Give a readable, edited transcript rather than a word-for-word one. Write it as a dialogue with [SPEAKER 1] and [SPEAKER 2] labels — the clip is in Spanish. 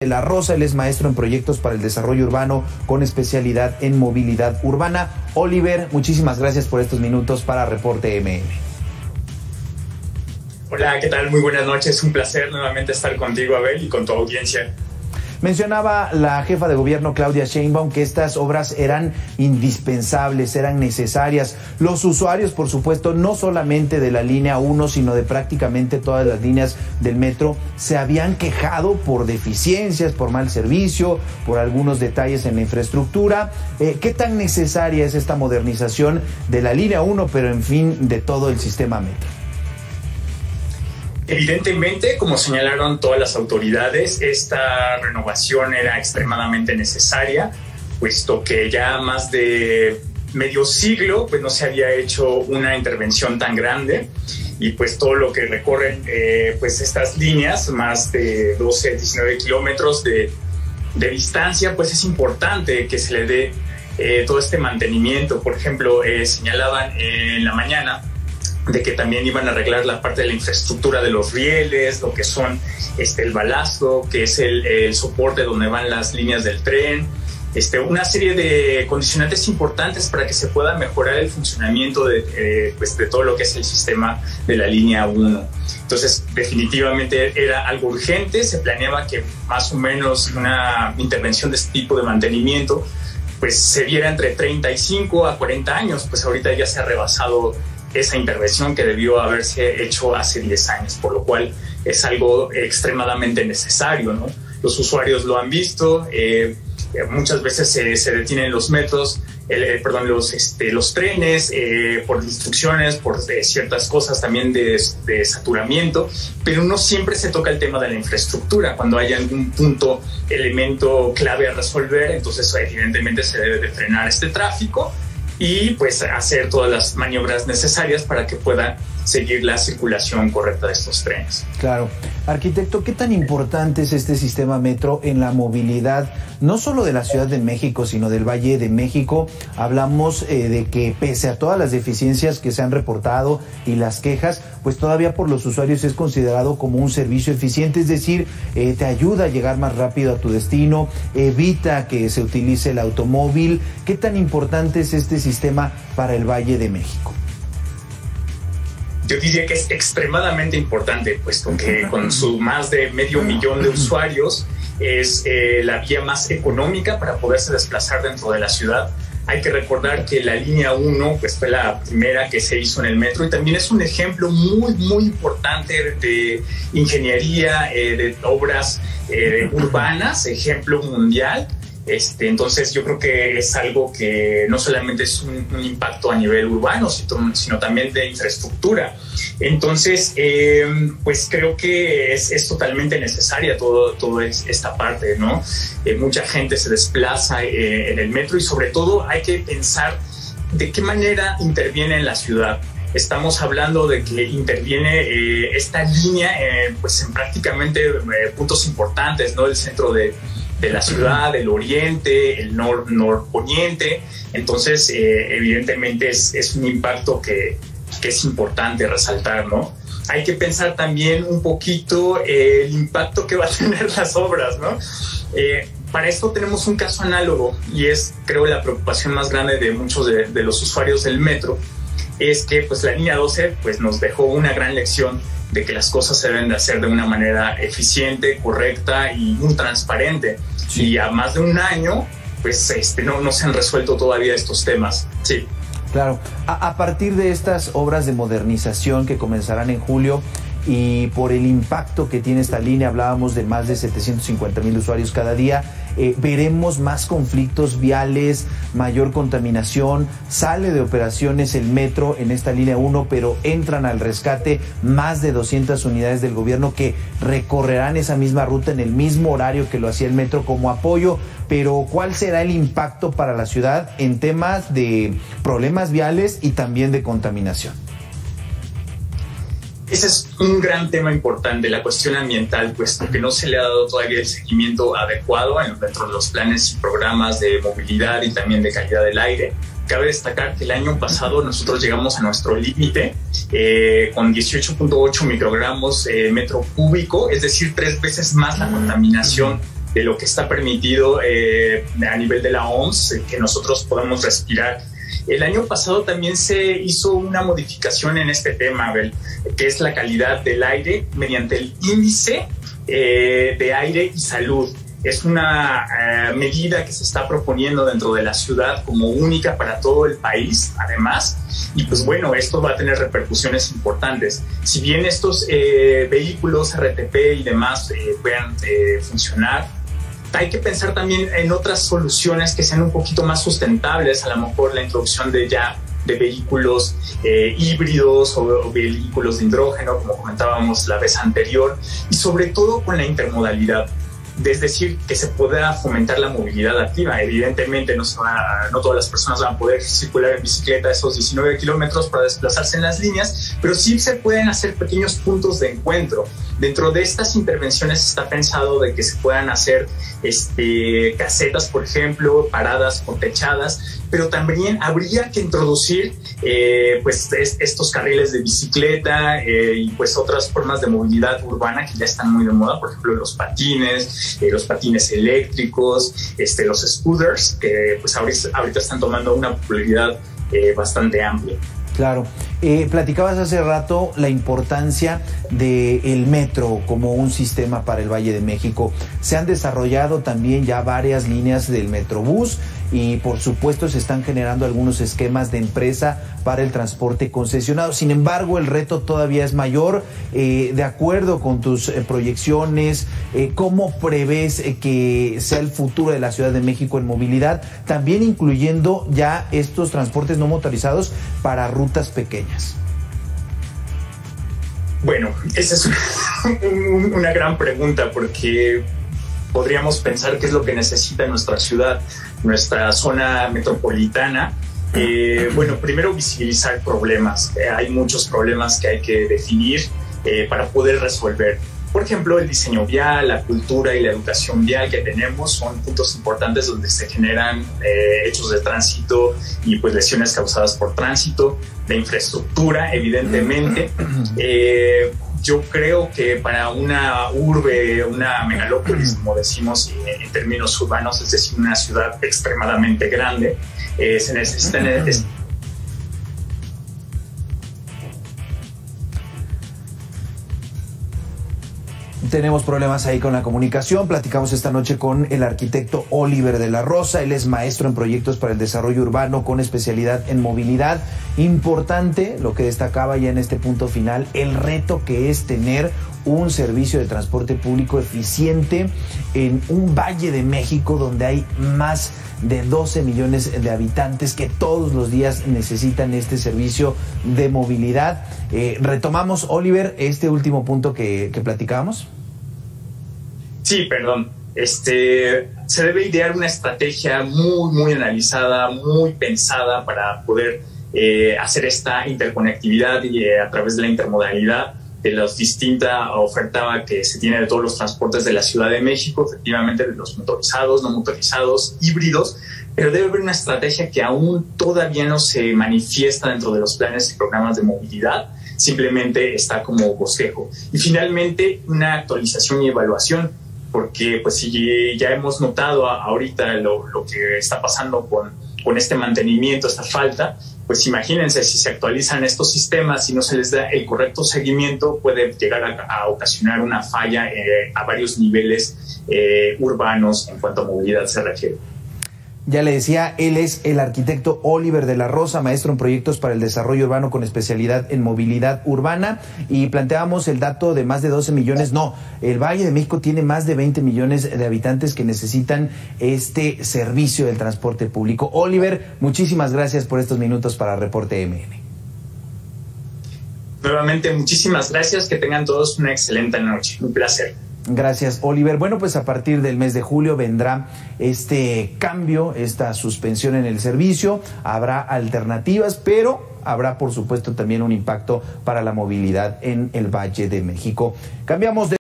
[SPEAKER 1] de la Rosa. Él es maestro en proyectos para el desarrollo urbano con especialidad en movilidad urbana. Oliver, muchísimas gracias por estos minutos para Reporte MM.
[SPEAKER 2] Hola, ¿qué tal? Muy buenas noches. Un placer nuevamente estar contigo, Abel, y con tu audiencia.
[SPEAKER 1] Mencionaba la jefa de gobierno Claudia Sheinbaum que estas obras eran indispensables, eran necesarias. Los usuarios, por supuesto, no solamente de la línea 1, sino de prácticamente todas las líneas del metro, se habían quejado por deficiencias, por mal servicio, por algunos detalles en la infraestructura. ¿Qué tan necesaria es esta modernización de la línea 1, pero en fin, de todo el sistema metro?
[SPEAKER 2] Evidentemente, como señalaron todas las autoridades, esta renovación era extremadamente necesaria, puesto que ya más de medio siglo pues no se había hecho una intervención tan grande, y pues todo lo que recorren pues estas líneas, más de 12, 19 kilómetros de distancia, pues es importante que se le dé todo este mantenimiento. Por ejemplo, señalaban en la mañana de que también iban a arreglar la parte de la infraestructura de los rieles, lo que son el balasto, que es el soporte donde van las líneas del tren, una serie de condicionantes importantes para que se pueda mejorar el funcionamiento de todo lo que es el sistema de la línea 1. Entonces, definitivamente era algo urgente. Se planeaba que más o menos una intervención de este tipo de mantenimiento pues se diera entre 35 a 40 años, pues ahorita ya se ha rebasado esa intervención que debió haberse hecho hace 10 años, por lo cual es algo extremadamente necesario, ¿no? Los usuarios lo han visto, muchas veces se detienen los metros, los trenes por instrucciones, por ciertas cosas también de saturamiento, pero no siempre se toca el tema de la infraestructura. Cuando hay algún elemento clave a resolver, entonces evidentemente se debe de frenar este tráfico y pues hacer todas las maniobras necesarias para que pueda seguir la circulación correcta de estos trenes.
[SPEAKER 1] Claro. Arquitecto, ¿qué tan importante es este sistema metro en la movilidad, no solo de la Ciudad de México, sino del Valle de México? Hablamos de que pese a todas las deficiencias que se han reportado y las quejas, pues todavía por los usuarios es considerado como un servicio eficiente, es decir, te ayuda a llegar más rápido a tu destino, evita que se utilice el automóvil. ¿Qué tan importante es este sistema para el Valle de México?
[SPEAKER 2] Yo diría que es extremadamente importante, puesto que con su más de 500,000 de usuarios es la vía más económica para poderse desplazar dentro de la ciudad. Hay que recordar que la línea 1 pues, fue la primera que se hizo en el metro y también es un ejemplo muy, muy importante de ingeniería, de obras urbanas, ejemplo mundial. Entonces yo creo que es algo que no solamente es un impacto a nivel urbano, sino también de infraestructura. Entonces, pues creo que es totalmente necesaria toda esta parte, ¿no? Mucha gente se desplaza en el metro y sobre todo hay que pensar de qué manera interviene en la ciudad. Estamos hablando de que interviene esta línea pues en prácticamente puntos importantes, ¿no? El centro de la ciudad, el oriente, el norponiente. Entonces, evidentemente es un impacto que es importante resaltar, ¿no? Hay que pensar también un poquito el impacto que va a tener las obras, ¿no? Para esto tenemos un caso análogo y es, creo, la preocupación más grande de muchos de los usuarios del metro, es que pues la línea 12 pues, nos dejó una gran lección de que las cosas se deben de hacer de una manera eficiente, correcta y muy transparente. Sí. Y a más de un año, pues no se han resuelto todavía estos temas. Sí.
[SPEAKER 1] Claro. A partir de estas obras de modernización que comenzarán en julio y por el impacto que tiene esta línea, hablábamos de más de 750,000 usuarios cada día, veremos más conflictos viales, mayor contaminación, sale de operaciones el metro en esta línea 1, pero entran al rescate más de 200 unidades del gobierno que recorrerán esa misma ruta en el mismo horario que lo hacía el metro como apoyo. Pero ¿cuál será el impacto para la ciudad en temas de problemas viales y también de contaminación?
[SPEAKER 2] Ese es un gran tema importante, la cuestión ambiental, puesto que no se le ha dado todavía el seguimiento adecuado dentro de los planes y programas de movilidad y también de calidad del aire. Cabe destacar que el año pasado nosotros llegamos a nuestro límite con 18.8 microgramos metro cúbico, es decir, 3 veces más la contaminación de lo que está permitido a nivel de la OMS, que nosotros podamos respirar. El año pasado también se hizo una modificación en este tema, Abel, que es la calidad del aire mediante el índice de aire y salud. Es una medida que se está proponiendo dentro de la ciudad como única para todo el país, además, y pues bueno, esto va a tener repercusiones importantes. Si bien estos vehículos RTP y demás puedan funcionar, hay que pensar también en otras soluciones que sean un poquito más sustentables, a lo mejor la introducción de vehículos híbridos o vehículos de hidrógeno, como comentábamos la vez anterior, y sobre todo con la intermodalidad. Es decir, que se pueda fomentar la movilidad activa. Evidentemente no todas las personas van a poder circular en bicicleta esos 19 kilómetros para desplazarse en las líneas, pero sí se pueden hacer pequeños puntos de encuentro. Dentro de estas intervenciones está pensado de que se puedan hacer casetas, por ejemplo, paradas o techadas, pero también habría que introducir estos carriles de bicicleta y pues otras formas de movilidad urbana que ya están muy de moda, por ejemplo los patines eléctricos, los scooters, que pues ahorita están tomando una popularidad bastante amplia.
[SPEAKER 1] Claro. Platicabas hace rato la importancia del metro como un sistema para el Valle de México. Se han desarrollado también ya varias líneas del Metrobús y por supuesto se están generando algunos esquemas de empresa para el transporte concesionado. Sin embargo, el reto todavía es mayor. De acuerdo con tus proyecciones, ¿cómo prevés que sea el futuro de la Ciudad de México en movilidad? También incluyendo ya estos transportes no motorizados para rutas pequeñas.
[SPEAKER 2] Bueno, esa es una gran pregunta, porque podríamos pensar qué es lo que necesita nuestra ciudad, nuestra zona metropolitana. Bueno, primero visibilizar problemas. Hay muchos problemas que hay que definir para poder resolver. Por ejemplo, el diseño vial, la cultura y la educación vial que tenemos son puntos importantes donde se generan hechos de tránsito y pues lesiones causadas por tránsito, de infraestructura, evidentemente. Yo creo que para una urbe, una megalópolis, como decimos en términos urbanos, es decir, una ciudad extremadamente grande, se necesitan...
[SPEAKER 1] Tenemos problemas ahí con la comunicación. Platicamos esta noche con el arquitecto Oliver de la Rosa. Él es maestro en proyectos para el desarrollo urbano con especialidad en movilidad. Importante lo que destacaba ya en este punto final, el reto que es tener un servicio de transporte público eficiente en un Valle de México donde hay más de 12 millones de habitantes que todos los días necesitan este servicio de movilidad. Retomamos, Oliver, este último punto que platicábamos.
[SPEAKER 2] Sí, perdón. Se debe idear una estrategia muy analizada, muy pensada para poder hacer esta interconectividad y a través de la intermodalidad de la distinta oferta que se tiene de todos los transportes de la Ciudad de México, efectivamente de los motorizados, no motorizados, híbridos, pero debe haber una estrategia que aún todavía no se manifiesta dentro de los planes y programas de movilidad, simplemente está como bosquejo. Y finalmente, una actualización y evaluación, porque pues si ya hemos notado ahorita lo que está pasando con este mantenimiento, esta falta, pues imagínense, si se actualizan estos sistemas y no se les da el correcto seguimiento, puede llegar a ocasionar una falla a varios niveles urbanos en cuanto a movilidad se refiere.
[SPEAKER 1] Ya le decía, él es el arquitecto Oliver de la Rosa, maestro en proyectos para el desarrollo urbano con especialidad en movilidad urbana, y planteábamos el dato de más de 12 millones. No, el Valle de México tiene más de 20 millones de habitantes que necesitan este servicio del transporte público. Oliver, muchísimas gracias por estos minutos para Reporte MN.
[SPEAKER 2] Nuevamente, muchísimas gracias, que tengan todos una excelente noche, un placer.
[SPEAKER 1] Gracias, Oliver. Bueno, pues a partir del mes de julio vendrá este cambio, esta suspensión en el servicio. Habrá alternativas, pero habrá, por supuesto, también un impacto para la movilidad en el Valle de México. Cambiamos de